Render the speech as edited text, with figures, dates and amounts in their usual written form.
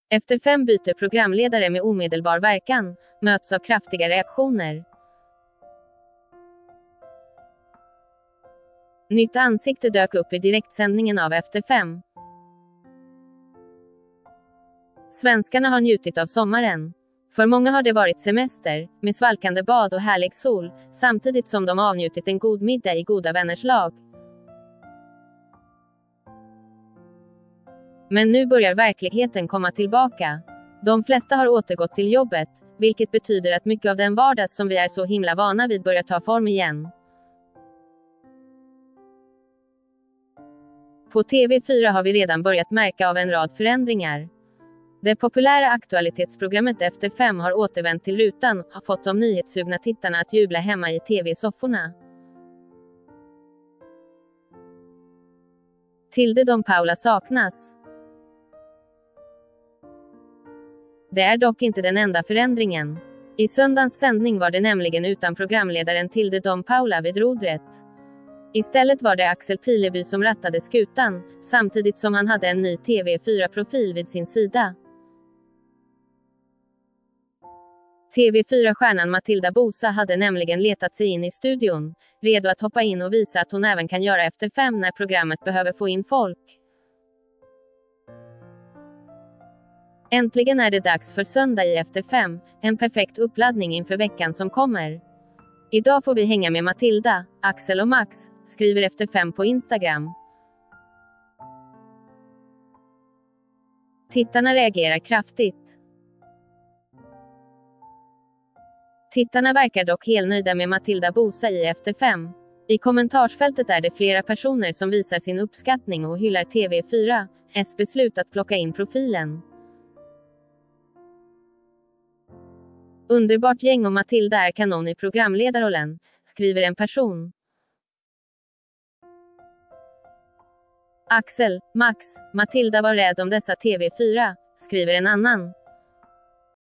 Efter 5 byter programledare med omedelbar verkan, möts av kraftiga reaktioner. Nytt ansikte dök upp i direktsändningen av Efter 5. Svenskarna har njutit av sommaren. För många har det varit semester, med svalkande bad och härlig sol, samtidigt som de avnjutit en god middag i goda vänners lag. Men nu börjar verkligheten komma tillbaka. De flesta har återgått till jobbet, vilket betyder att mycket av den vardag som vi är så himla vana vid börjar ta form igen. På TV4 har vi redan börjat märka av en rad förändringar. Det populära aktualitetsprogrammet Efter 5 har återvänt till rutan, har fått de nyhetssugna tittarna att jubla hemma i TV-sofforna. Tilde Dom Paula saknas. Det är dock inte den enda förändringen. I söndagens sändning var det nämligen utan programledaren Tilde Dom Paula vid rodret. Istället var det Axel Pileby som rattade skutan, samtidigt som han hade en ny TV4-profil vid sin sida. TV4-stjärnan Matilda Bosa hade nämligen letat sig in i studion, redo att hoppa in och visa att hon även kan göra Efter 5 när programmet behöver få in folk. Äntligen är det dags för söndag i Efter 5, en perfekt uppladdning inför veckan som kommer. Idag får vi hänga med Matilda, Axel och Max, skriver Efter 5 på Instagram. Tittarna reagerar kraftigt. Tittarna verkar dock helnöjda med Matilda Bosa i Efter 5. I kommentarsfältet är det flera personer som visar sin uppskattning och hyllar TV4:s beslut att plocka in profilen. Underbart gäng och Matilda är kanon i programledarrollen, skriver en person. Axel, Max, Matilda var rädd om dessa TV4, skriver en annan.